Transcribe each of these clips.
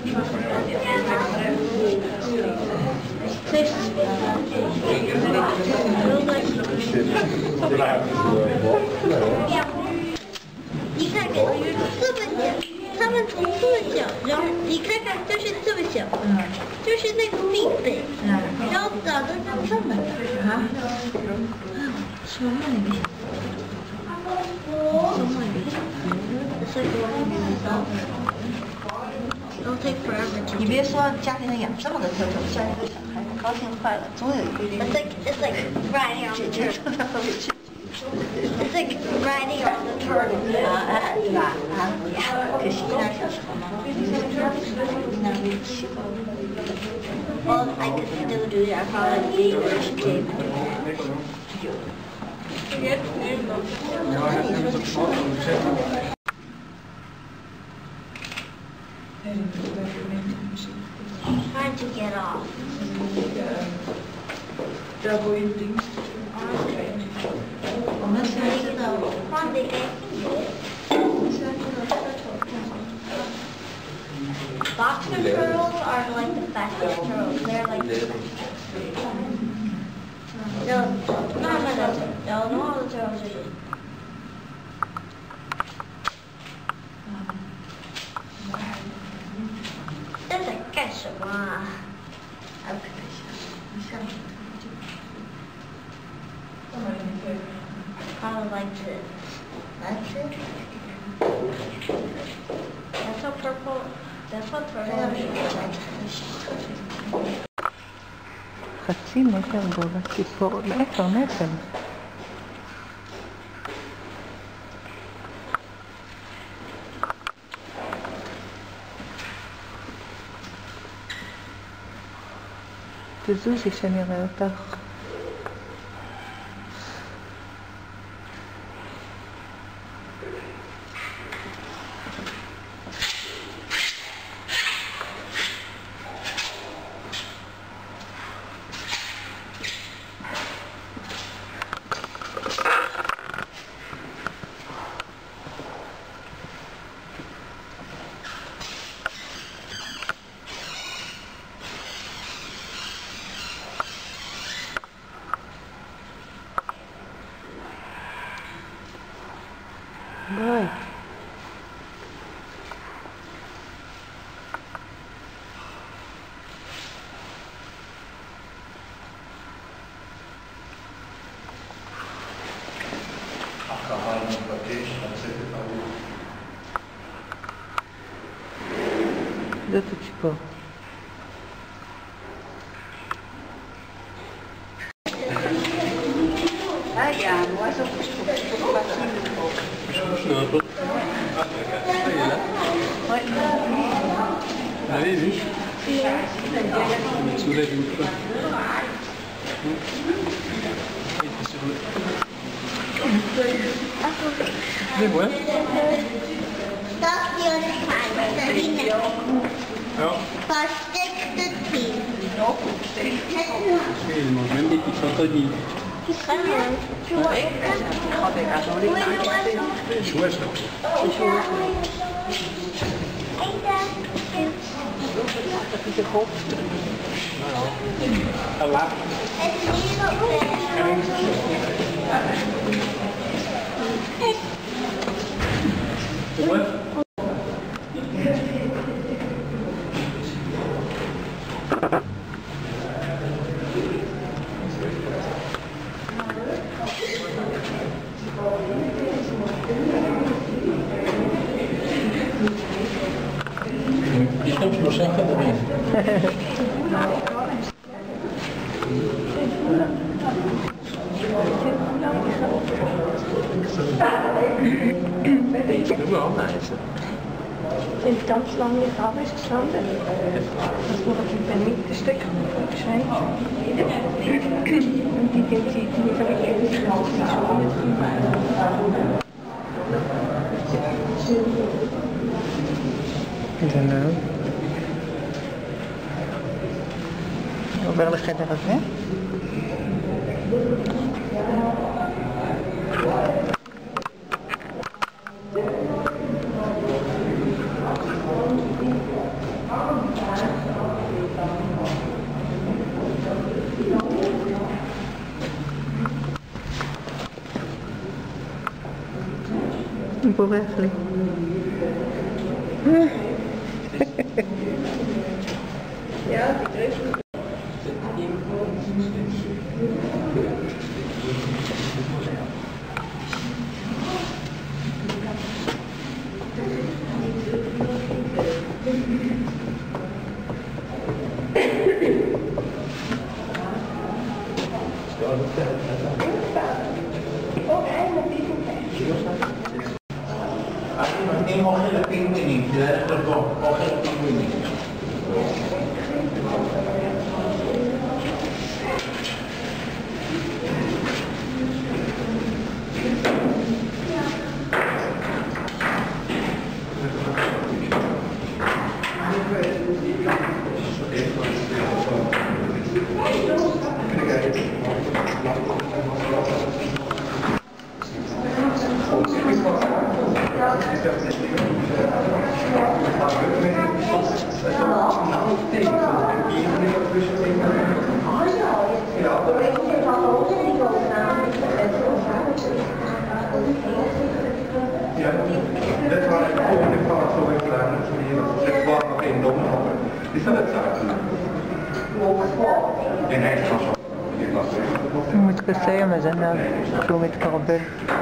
你看这个这么小，他们从这么小，然后你看看就是这么小，就是那个壁背，然后长得像这么大啊，什么那个小？什么那个小？It'll take forever to. 你别说家庭养这么个特种，像一个小孩高兴坏了，总有一个。 It's like riding on the turtle. It's like riding on the turtle. 对吧？可惜那小时候嘛，那没骑过。 Well, I could still do that. Probably the first game. ？Hard to get off. Double eating. 我们现在知道， Boxer turtles are like the fastest turtles. They're like no, all the turtles are just. 这在干什么啊？ 还不看一下，下面。 Probably like this. That's it. That's what purple. That's what purple is. חצי מטר גובה ציפור, מטר, מטר. תזוזי שאני אראה אותך. Rồi. Где тут чипа? Ouais. Vous l'avez vu? Il me soulève une fois. Il était sur le... Mais ouais. That's the other side. Alors, But stick the teeth. il mange même des petits chantonnilles. Chouette, voilà. C'est vrai? Je me cherche de rien. Det var nice. In ganz lange Farbe ist gestanden. Das wurde auf dem Mittelstück gescheit. Und die Identität die verwechselt ist auch die Genau. עובר לחדר הזה. בורח לי. נותנים אוכל לפינגווינים, תלך לבוא, אוכל לפינגווינים. Ja, dat waar ik ook in plaats zo in klaar moet spelen. Het was nog geen dom hebben. Is dat het zaken? In hij was zo. הוא מתכסה עם הזנב כשהוא מתקרבל.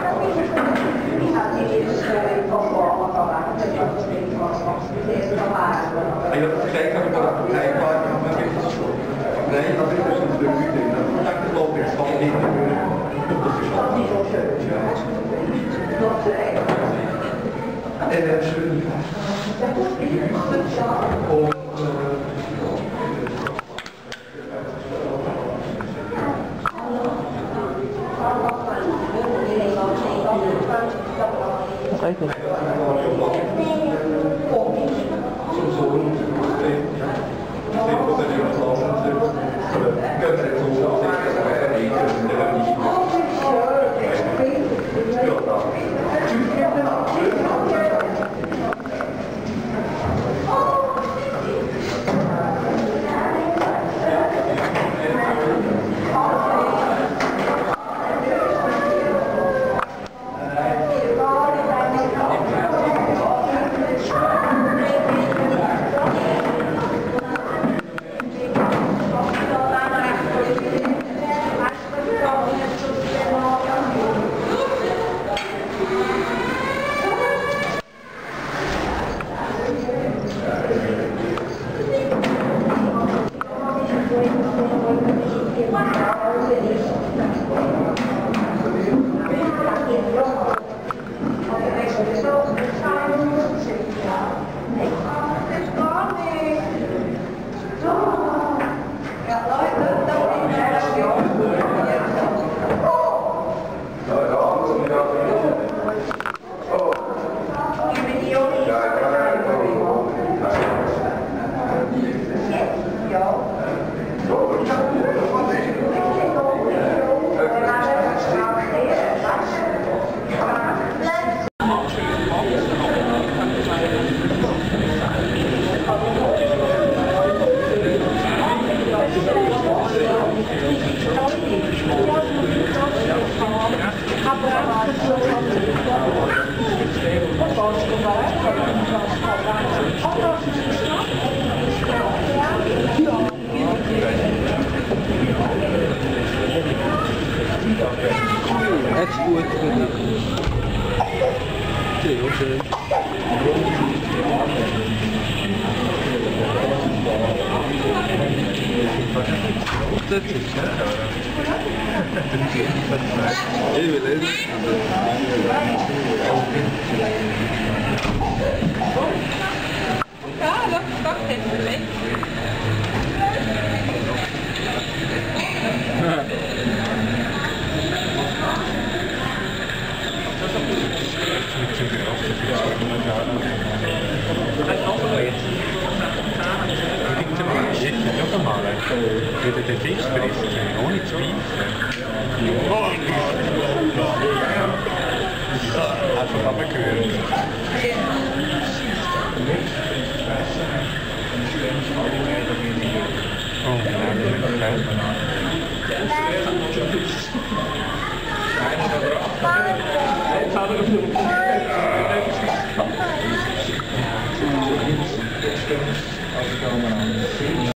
En dat is gelijk dat ik dat hij vaak nog een beetje gesproken. Nee, dat is dus een stuk ding. Dat is echt wel weer van die gebeuren. En schön. De feestbericht zijn gewoon niet zo lief. Als we dat maar kunnen. Oh, ja, dat is als ik allemaal